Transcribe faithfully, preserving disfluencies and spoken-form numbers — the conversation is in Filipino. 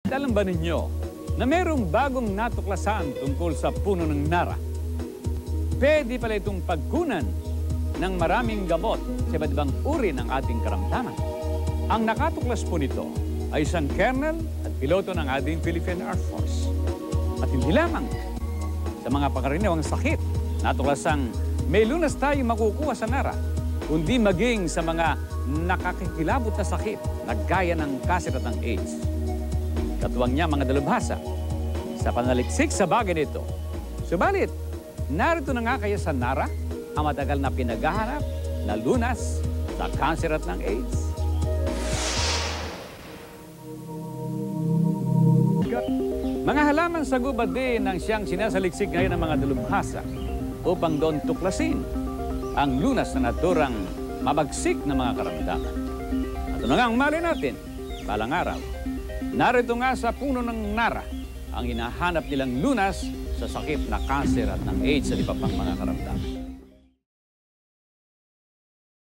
Alam ba ninyo na mayroong bagong natuklasan tungkol sa puno ng NARRA? Pwede pala itong pagkunan ng maraming gamot sa iba't ibang uri ng ating karamdaman. Ang nakatuklas po nito ay isang colonel at piloto ng ating Philippine Air Force. At hindi lamang sa mga pangkaraniwang sakit, natuklasang may lunas tayong makukuha sa NARRA, kundi maging sa mga nakakikilabot na sakit na gaya ng cancer at ng AIDS. Katuwang niya mga dalubhasa sa panaliksik sa bagay nito. Subalit, narito na nga kaya sa NARRA ang matagal na pinaghahanap na lunas sa cancer at ng AIDS. Mga halaman sa gubad din ang siyang sinasaliksik ngayon ng mga dalubhasa upang doon tuklasin ang lunas na naturang mabagsik na mga karamdaman. At ano nga ang mali natin, balang araw, narito nga sa puno ng NARRA ang hinahanap nilang lunas sa sakit na cancer at ng AIDS at iba pang mga karamdaman.